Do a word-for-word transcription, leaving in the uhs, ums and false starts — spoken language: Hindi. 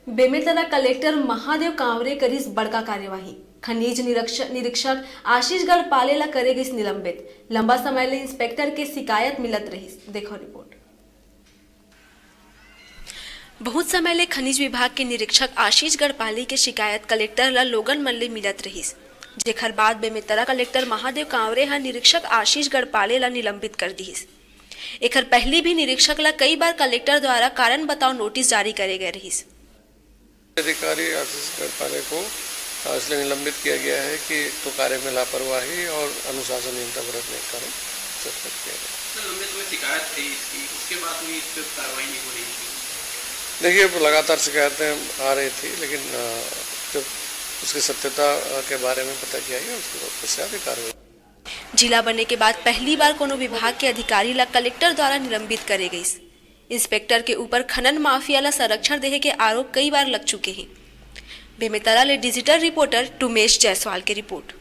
बेमेतरा कलेक्टर महादेव कांवरे करीस बड़का कार्यवाही। खनिज निरीक्षक निरीक्षक आशीष गढ़पाले ला करेगी निलंबित। लंबा समय ले इंस्पेक्टर के शिकायत मिलत रही। देखो रिपोर्ट। बहुत समय ले खनिज विभाग के निरीक्षक आशीष गढ़पाले के शिकायत कलेक्टर ला लोगन मन ले मिलत रही, जेखर बाद बेमेतरा कलेक्टर महादेव कांवरे हा निरीक्षक आशीष गढ़पाले ला निलंबित कर दी। एकर पहली भी निरीक्षक ला कई बार कलेक्टर द्वारा कारण बताओ नोटिस जारी करे गए रही। अधिकारी आशीष गढ़पाले को इसलिए निलंबित किया गया है कि तो कार्य में लापरवाही और अनुशासनहीनता बरतने के कारण सस्पेंड किया गया। लंबित में शिकायत थी इसकी, उसके बाद भी इस पर कार्रवाई नहीं हो रही थी। देखिए, लगातार शिकायतें आ रही थी, लेकिन जब उसकी सत्यता के बारे में पता किया गया उसके बाद पश्चात कार्रवाई। जिला बनने के बाद पहली बार कोनो विभाग के अधिकारी ला कलेक्टर द्वारा निलंबित करे गई। इंस्पेक्टर के ऊपर खनन माफिया ला संरक्षण देहे के आरोप कई बार लग चुके हैं। बेमेतरा ले डिजिटल रिपोर्टर टुमेश जायसवाल की रिपोर्ट।